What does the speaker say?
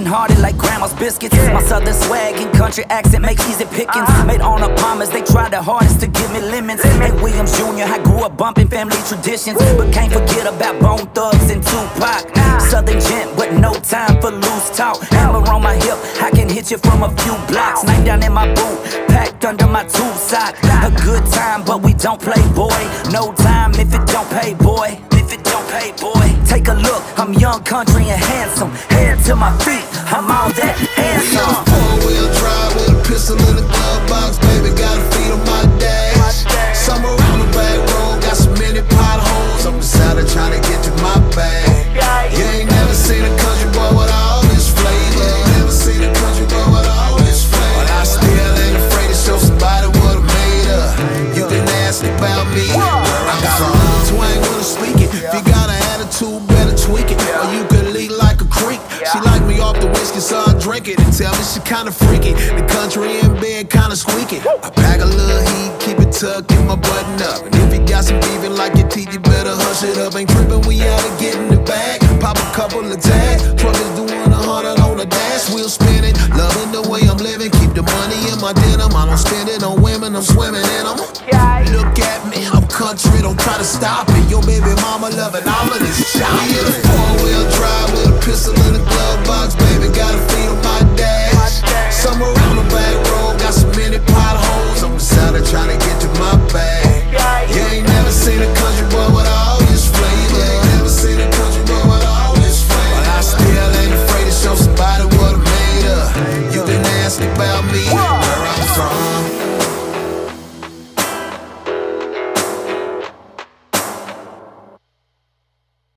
and hearty like grandma's biscuits. My southern swag and country accent make easy pickings. Made on the palmers, they tried their hardest to give me lemons. Hey Williams Jr., I grew up bumping family traditions, but can't forget about Bone Thugs and Tupac. Southern gent, but no time for loose talk. Hammer on my hip, I can hit you from a few blocks. Knife down in my boot, packed under my tube sock. A good time, but we don't play, boy. No time if it don't pay, boy. If it don't pay, boy. Take a look, I'm young, country, and handsome. Head to my feet, I'm all that handsome. Four-wheel drive with a pistol in the glove box, baby, got a feet on my dash. Somewhere around the back road, got so many potholes, I'm decided trying to get to my bag. You ain't never seen a country boy with all this flavor. Never seen a country boy with all this flavor. But I still ain't afraid to show somebody what I'm made of. You can ask about me. I got a little twang when I'm speaking. If you got an attitude, better tweak it, or you could leak like a creek. She like me off the whiskey, so I drink it and tell me she kinda freaky. The country in bed kinda squeaky. I pack a little heat, keep it tucked, get my button up. And if you got some beefing like your teeth, you better hush it up. Ain't tripping, we out to get in the bag. Pop a couple of tags, truck is doing 100 on the dash, wheel spinning. Loving the way I'm living, keep the money in my denim. I don't spend it on women, I'm swimming in them. Look at me, I'm country, don't try to stop it. Your baby mama loving all of this shit. We in a four-wheel drive with a pistol in the glove box, baby, got a feet on my dash. Somewhere around the back road, got so many potholes,